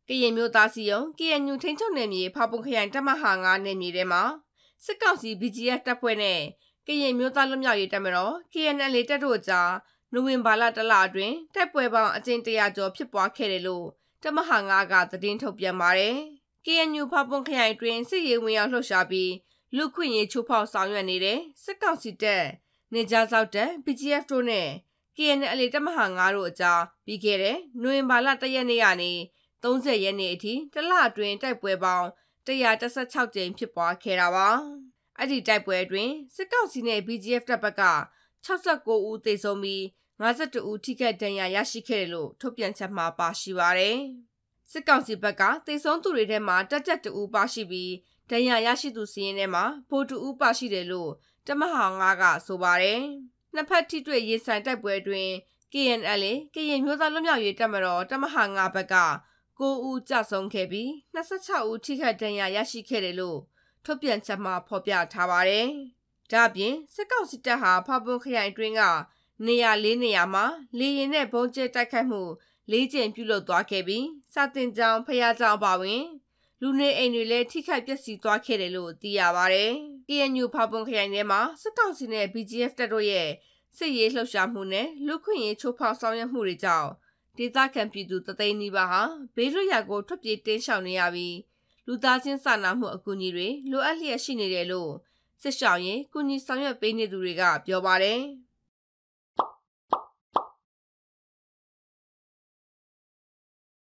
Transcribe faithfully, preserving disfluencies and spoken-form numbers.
ကရင်မျိုးသားစီယုံ K N U ထိန်းချုပ်နယ်မြေဖာပွန်ခရိုင်တပ်မဟာငါးနယ်မြေထဲမှာစစ်ကောင်စီ B G F တပ်ဖွဲ့နဲ့ကရင်မျိုးသားလွတ်မြောက်ရေးတပ်မတော် K N L A တပ်တို့ကြားနိုဝင်ဘာလတလအတွင်းတိုက်ပွဲပေါင်းအကြိမ်တရာကျော်ဖြစ်ပွားခဲ့တယ်လို့တပ်မဟာငါးကသတင်းထုတ်ပြန်ပါတယ်။ K N U ဖာပွန်ခရိုင်တွင်စစ်ရေးဝင်ရောက်လှုပ်ရှားပြီးလူခွင့်ရေးချိုးဖောက်ဆောင်ရွက်နေတဲ့စစ်ကောင်စီတပ်နေကြားစောက်တပ် B G F တို့နဲ့ K N L A တပ်မဟာငါးတို့အကြားပြီးခဲ့တဲ့နိုဝင်ဘာလတရက်နေ့ကနေသုံးဆယ်ရက်နေ့အထိတလအတွင်းတိုက်ပွဲပေါင်းတရာ၁၆ကြိမ်ဖြစ်ပွားခဲ့တာပါ။အဲ့ဒီတိုက်ပွဲအတွင်းစစ်ကောင်စီနဲ့ B G F တပ်ဘက်က၆၉ဦးသေဆုံးပြီး၅၁ဦးထိခိုက်ဒဏ်ရာရရှိခဲ့တယ်လို့ထုတ်ပြန်ချက်မှာပါရှိပါတယ်။စစ်ကောင်စီဘက်ကသေဆုံးသူတွေထဲမှာတပ်ကြပ်တဦးပါရှိပြီးဒဏ်ရာရရှိသူစီးရင်ထဲမှာဗိုလ်တဦးပါရှိတယ်လို့တပ်မဟာငါးကဆိုပါတယ်။နှစ်ဖက်ထိတွေ့ရင်ဆိုင်တိုက်ပွဲအတွင်း K N L A ကရင်မျိုးသားလွတ်မြောက်ရေးတပ်မတော်တပ်မဟာငါးဘက်ကကိုးဦးကြဆုံးခဲ့ပြီး၂၆ဦးထိခိုက်ဒဏ်ရာရရှိခဲ့တယ်လို့ထုတ်ပြန်ချက်မှာဖော်ပြထားပါတယ်။ဒါ့အပြင်စစ်ကောင်စီတပ်ဟာဖာပွန်ခရိုင်အတွင်းကနေရာလေးနေရာမှာလေရင်နဲ့ဘုံကျဲတိုက်ခိုက်မှုလေးကြိမ်ပြုလုပ်သွားခဲ့ပြီးစာတင်ကျောင်းဖျားကျောင်းအပါအဝင်လူနေအိမ်တွေလည်းထိခိုက်ပျက်စီးသွားခဲ့တယ်လို့သိရပါတယ်။ K N U ဖာပွန်ခရိုင်ထဲမှာစစ်ကောင်စီနဲ့ B G F တပ်တို့ရဲ့စစ်ရေးလှုပ်ရှားမှုနဲ့လူခွင့်ရေးချိုးဖောက်ဆောင်ရွက်မှုတွေကြောင့်ဒေသခံပြည်သူတသိန်းနီးပါးဟာဘေးလွတ်ရာကိုထွက်ပြေးတင်းရှောင်နေရပြီးလူသားချင်းစာနာမှုအကူအညီတွေလိုအပ်လျက်ရှိနေတယ်လို့စစ်ရှောင်ရေးကူညီဆောင်ရွက်ပေးနေသူတွေကပြောပါတယ်။